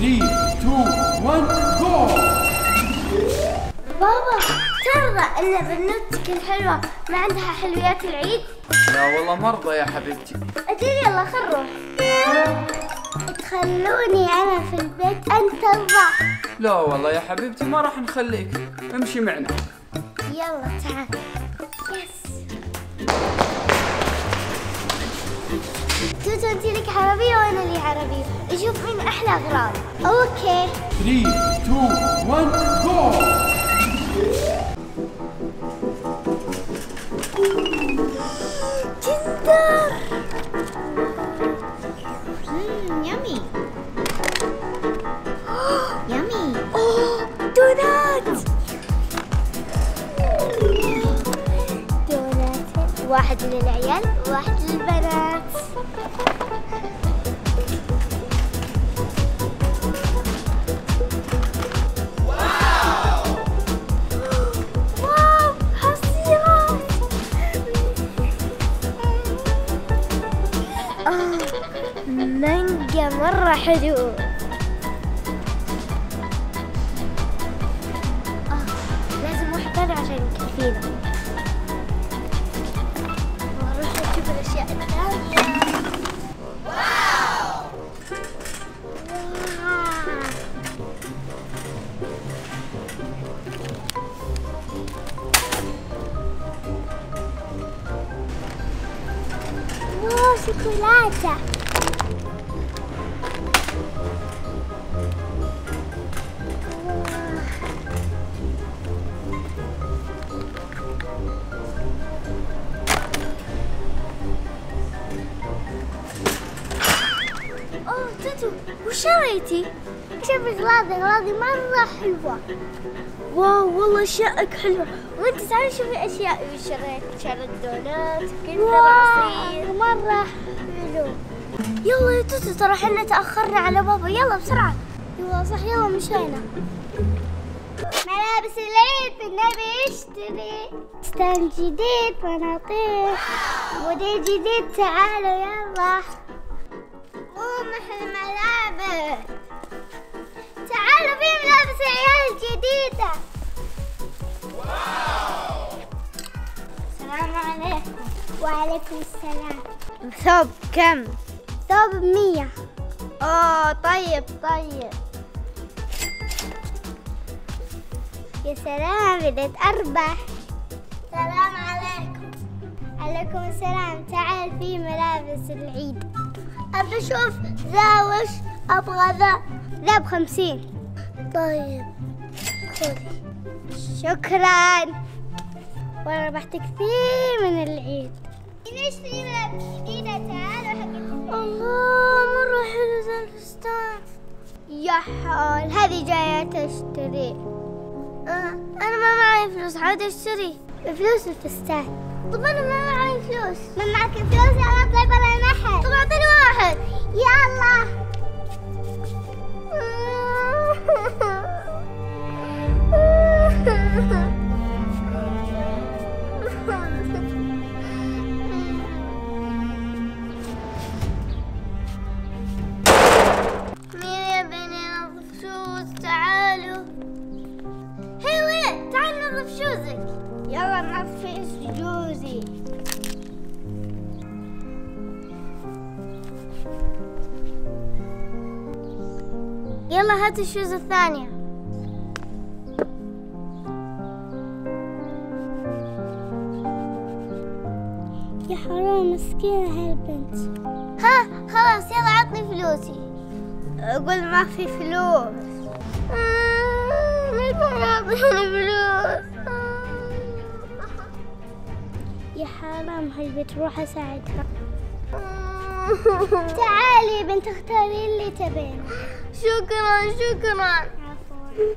3 2 1 جو. بابا ترضى ان بنوتك الحلوة ما عندها حلويات العيد؟ لا والله مرضى يا حبيبتي. أجل يلا خل نروح. تخلوني أنا في البيت أنت ترضى؟ لا والله يا حبيبتي ما راح نخليك، امشي معنا. يلا تعال. يس توتو انت لك عربية وانا لي عربية، نشوف مين احلى اغراض. اوكي 3 2 1 جو. جندر يمي يمي. اوه دونات. دونات واحد للعيال وواحد للبنات. مانجا مرة حلو. لازم واحد ثاني عشان يكفينا. نروح نشوف الأشياء الثانية. واو واو شوكولاتة. وش شريتي؟ شوفي أغراضي مرة حلوة. واو والله أشيائك حلوة. وأنت تعالي شوفي أشياء شريت دونات كندر عصير مرة حلو. يلا يا توتو ترى احنا تأخرنا على بابا، يلا بسرعة. ايوه صح يلا مشينا. ملابس العيد النبي اشتري، ستان جديد مناطيل موديل جديد. تعالوا يلا محل ملابس. تعالوا في ملابس عيال جديدة. واو السلام عليكم. وعليكم السلام. ثوب كم؟ ثوب 100. اوه طيب. يا سلام بديت اربح. السلام عليكم. عليكم السلام. تعال في ملابس العيد. أبي أشوف ذا وش أبغى ذا ب50. طيب خذي. شكرا. وأنا ربحت كثير من العيد. نشتري ملابس جديدة. تعالوا حق الله مرة حلو ذا الفستان. يا حول هذه جاية تشتري. أنا ما معي فلوس عاد أشتري بفلوس الفستان. طب أنا ما معي فلوس. ما معك فلوس يلا اطلع برا المحل. طب أعطيني واحد. يلا مين يبي ينظف شوز؟ تعالوا. هي ولد تعال نظف شوزك. يلا نظف جوزي. يلا هات الشوز الثانية. يا حرام مسكينة هالبنت. ها خلاص يلا عطني فلوسي. أقول ما في فلوس. ليش ما يعطيني فلوس؟ يا حرام هالبنت روح أساعدها. تعالي بنت اختاري اللي تبين. شكرا. عفوا.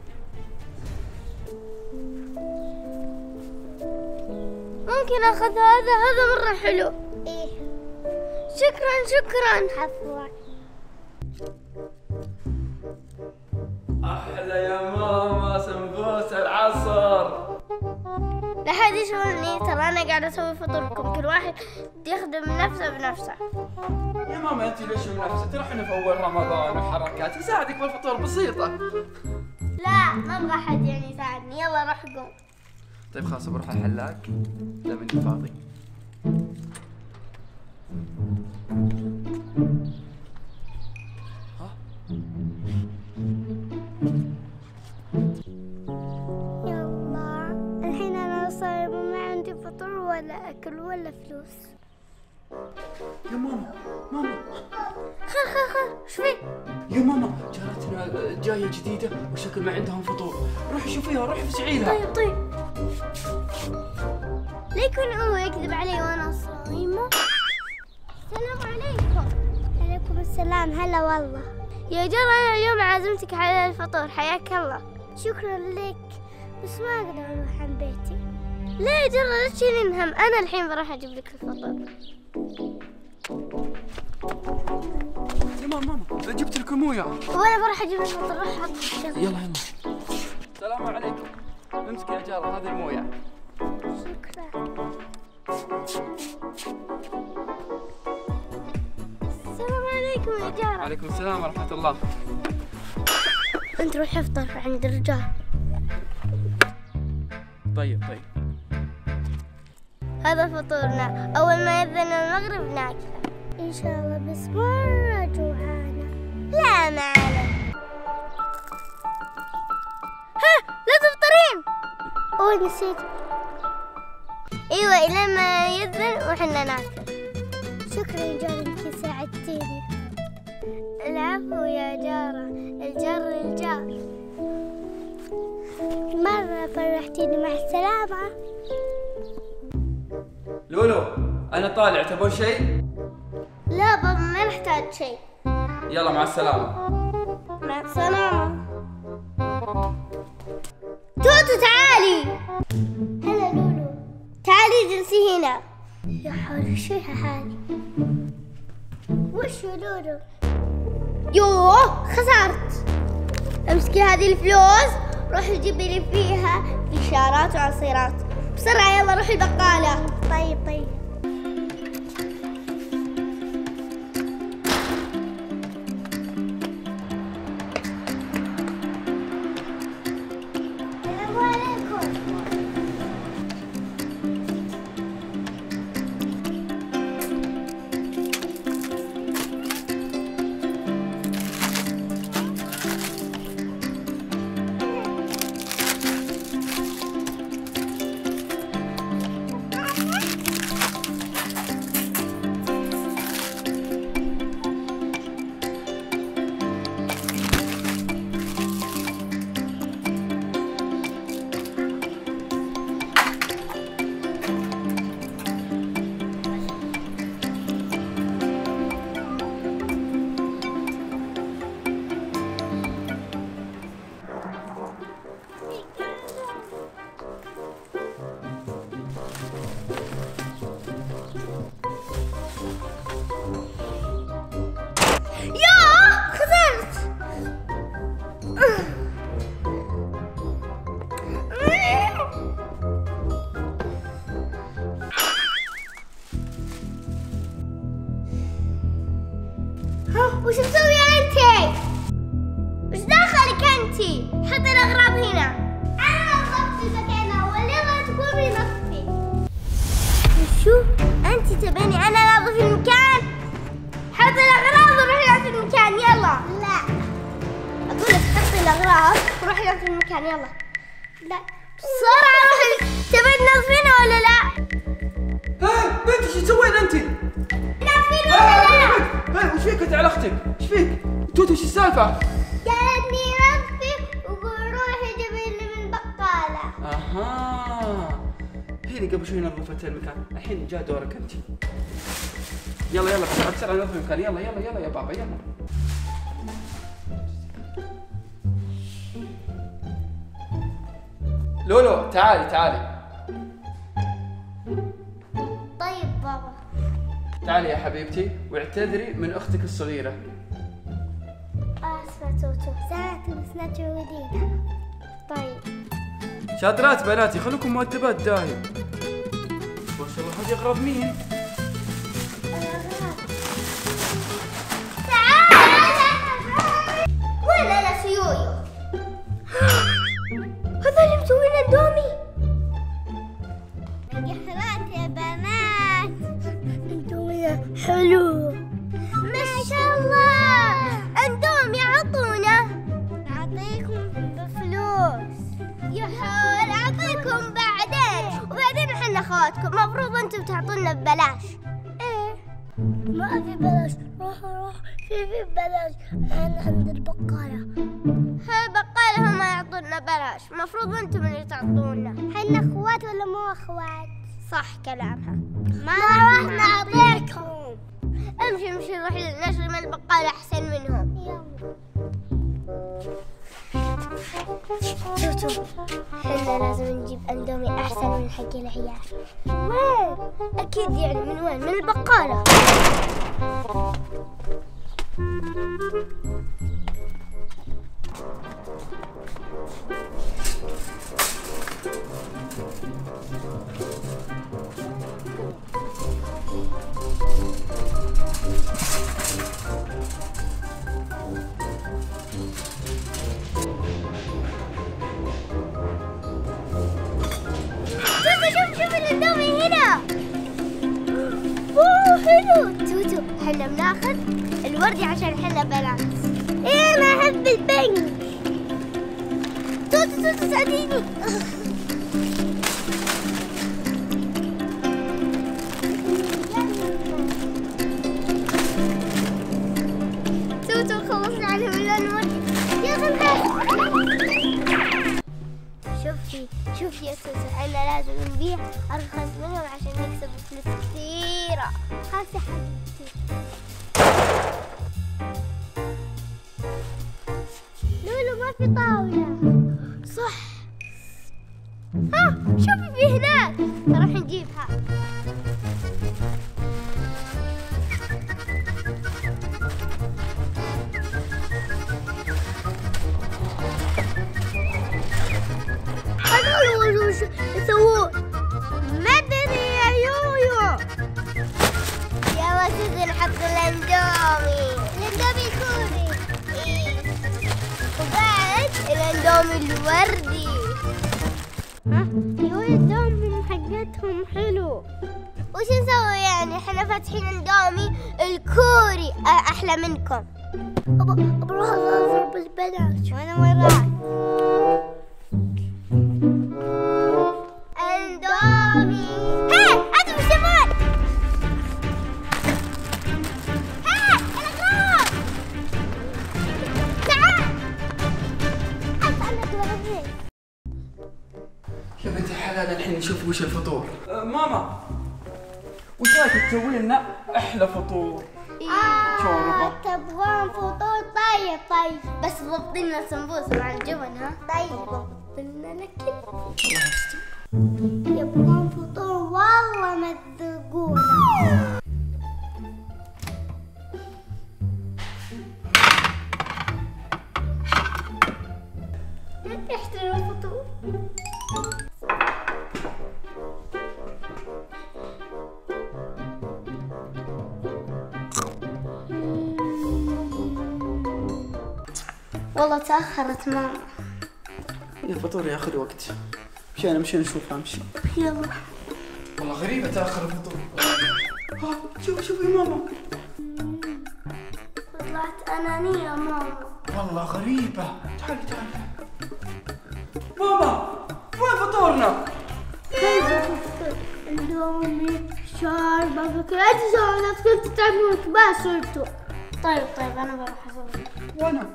ممكن اخذ هذا مرة حلو. ايه شكرا. عفوا. احلى يا ماما سمبوسة العصر. لا حد يشغلني، ترى انا قاعدة اسوي فطوركم، كل واحد يخدم نفسه بنفسه. يا ماما انت ليش منافسة؟ ترى احنا في اول رمضان وحركات، نساعدك بالفطور بسيطة. لا ما ابغى احد يعني يساعدني، يلا روح قوم. طيب خلاص بروح الحلاق لما اني فاضي. يلا الحين انا صايمة ما عندي فطور ولا اكل ولا فلوس. يا ماما ماما خل ايش فيه؟ يا ماما جارتنا جاية جديدة وشكل ما عندهم فطور، روحي شوفيها، روحي فسعي لها. طيب لا يكون هو يكذب علي وانا صايمة. السلام عليكم. عليكم السلام. هلا والله يا جرى، انا اليوم عازمتك على الفطور، حياك الله. شكرا لك بس ما اقدر اروح عن بيتي. لا يا جرى لا تشيلين هم، انا الحين بروح اجيب لك الفطور. يا ماما جبت لكم مويه وانا بروح اجيب الفطور، روح حط الشغل. يلا يلا. السلام عليكم. امسك يا جارة هذه المويه. شكرا. السلام عليكم يا جارة. وعليكم السلام ورحمة الله. انت روح افطر عند الرجال. طيب هذا فطورنا، اول ما يذن المغرب ناكله ان شاء الله، بس مرة جوعانة. لا ما عليك. ها لا تفطرين. اوه نسيت. ايوه الى ما يذن وحنا ناكل. شكرا يا جارة انتي ساعدتيني. العفو يا جارة، الجار للجار. مرة فرحتيني، مع السلامة. لولو أنا طالع، تبون شيء؟ لا بابا ما نحتاج شيء. يلا مع السلامة. مع السلامة. توتو تعالي. هلا لولو. تعالي جلسي هنا. يا حولي شو حالي. وشو لولو؟ يوه خسرت. امسكي هذه الفلوس، روحي جيبي لي فيها فشارات وعصيرات بسرعة. يلا روحي البقالة. طيب السلام عليكم. وش مسوية انتي؟ وش داخلك انتي؟ حطي الاغراض هنا. انا نظفت المكان اول، يلا تقومي نظفي. وشو؟ انتي تبيني انا انظف المكان؟ حطي الاغراض وروحي نظفي المكان يلا. لا اقول لك حطي الاغراض وروحي نظفي المكان يلا. لا بسرعة روحي. تبين تنظفينه ولا لا؟ ها بنتي شو تسوين انت؟ نظفين ولا لا؟ وش فيك انت على اختك؟ ايش فيك؟ توتو ايش السالفة؟ قالتني نظفي وقول روحي جيبي لي من البقالة. اها هي اللي قبل شوي نظفت المكان، الحين جاء دورك انت. يلا بسرعة نظف المكان. يلا يا بابا يلا. لولو تعالي. طيب بابا. تعالي يا حبيبتي واعتذري من اختك الصغيرة. اسفة توتو، ساعتي بس لا تعودينها. طيب شاطرات بناتي، خلوكم مؤدبات دايم. ما شاء الله هذه اغراض مين؟ الأغراض. يويو. هذول مسوين اندومي. نجحرات يا بنات. اندومي حلو ما شاء الله. اندومي عطونا. نعطيكم بفلوس. يا حول اعطيكم بعدين. وبعدين احنا اخواتكم مفروض انتم تعطونا ببلاش. ايه ما في بلاش. روح في ببلاش. احنا عند البقالة. البقالة هم يعطونا بلاش. مفروض انتم اللي تعطونا. احنا اخوات ولا مو اخوات؟ صح كلامها. ما راح نعطيكم. امشي نروح نشري من البقالة احسن منهم. يلا شوفوا احنا لازم نجيب اندومي احسن من حق العيال. وين؟ اكيد يعني من وين؟ من البقالة. شوف الاندومي هنا. اوه حلو. توتو احنا بناخذ الوردي عشان احنا بنات. ايه انا احب البنك. توتو ساعديني. توتو خلصنا عليه من الوردي. يلا شوفي يا سوسو احنا لازم نبيع ارخص منهم عشان نكسب فلوس كثيرة. خلاص يا حبيبتي. لولو ما في طاولة. صح. شوفي في هناك. نروح نجيبها. وش يسوون؟ ما ادري يا يويو. يلا سوسو نحط الاندومي. الاندومي كوري. ايه وبعد الاندومي الوردي. يويو الاندومي حقتهم حلو. وش نسوي يعني؟ احنا فاتحين اندومي الكوري احلى منكم. بروح اضرب البنات. وانا وين رايح؟ اندومي. انتم ايش تبون؟ الاغراض. تعال. يا بنت الحلال الحين نشوف وش الفطور. ماما وش رايك تسوي لنا احلى فطور؟ شوربه. تبغون فطور؟ طيب بس ضبط لنا سمبوسه مع الجبن. ها طيب ضبط لنا الاكل. الله يستر. يبغون فطور والله مذقونا. يحترم الفطور. والله تأخرت ماما. الفطور ياخذ وقت. مشينا نشوف امشي. يلا. والله غريبة تأخر الفطور. شوفي ماما. طلعت أنانية ماما. والله غريبة. تعالي ماما وين فطورنا؟ كيف فطور؟ اندومي شوربة بكرة. انت سويت كنت تعملون ما صرتوا. طيب أنا بروح أسوي. وأنا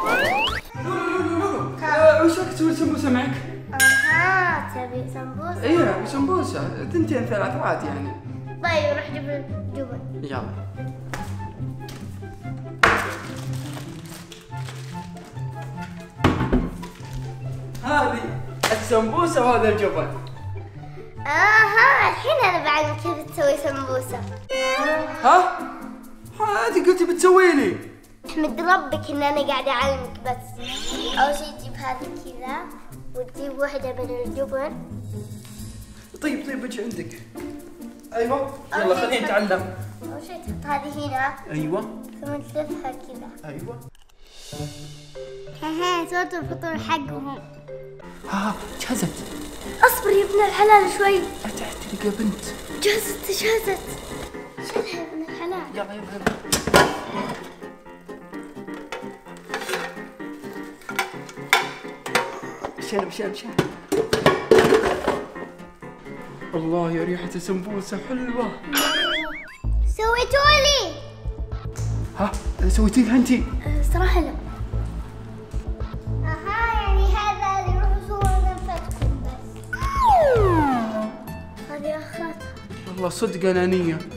وش رايك تسوي سمبوسة معك؟ تبي سمبوسة؟ ايه سمبوسة 2 3 عادي يعني. طيب روح جيب الجبن. يلا. هذه السمبوسة وهذا الجبن. الحين أنا بعلمك كيف تسوي سمبوسة. ها؟ انت قلتي بتسوي لي. احمد ربك ان انا قاعده اعلمك بس. اول شيء تجيب هذه كذا وتجيب واحده من الجبن. طيب بجي عندك. ايوه يلا خليني نتعلم. اول شيء تحط هذه هنا. ايوه. ثم تلفها كذا. ايوه. ها صوت الفطور حقهم. ها جهزت. اصبر يا ابن الحلال شوي. لا تحترق يا بنت. جهزت. شيلها يا ابن الحلال. يلا يلا. شيل. الله يا ريحة السمبوسة حلوة. سويتولي. ها سويتي لها انتي؟ صراحة لا. يعني هذا اللي يروح يصور نفتكم بس. هذه اخرتها. والله صدق انانية.